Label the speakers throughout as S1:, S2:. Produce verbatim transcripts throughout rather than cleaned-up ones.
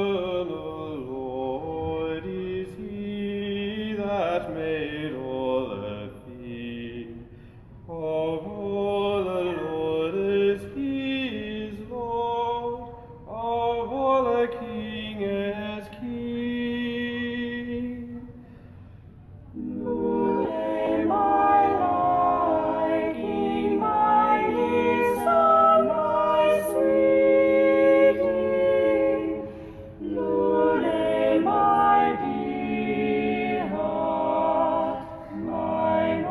S1: eternal Lord is he that made all the things. Of all the Lord is he is Lord, of all the King is King. Lullay, my liking, my listen, my sweeting. Lullay, my dear heart, mine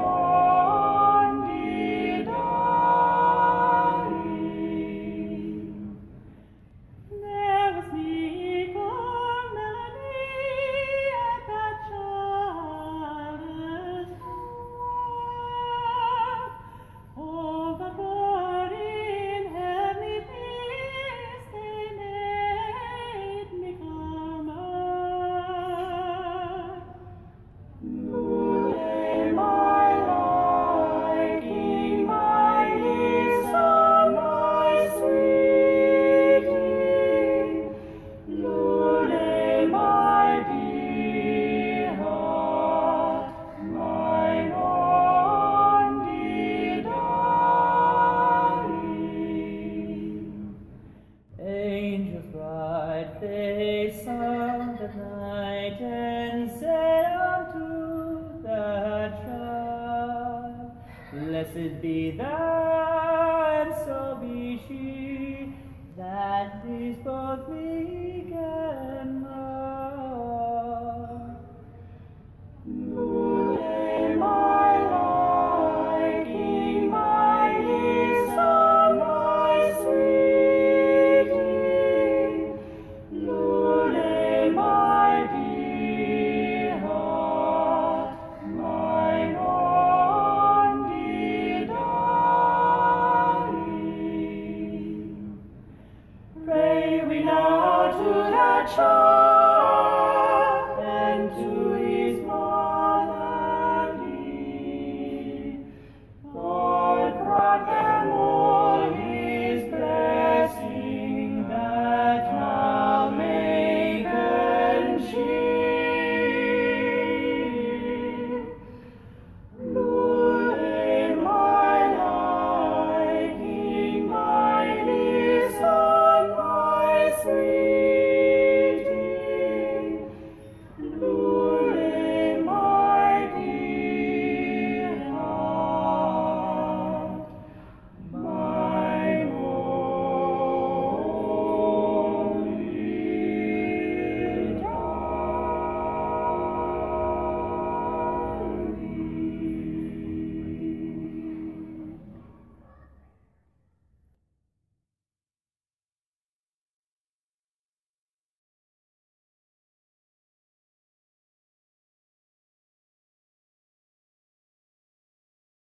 S1: only darling. There was meek melody at that child's heart. Oh, but what in heavenly peace they made me calmer. Lullay, my liking, my listen, my sweeting. Lullay, my dear heart, mine only darling. Angels bright, they sound at night and say unto the child, Blessed be thou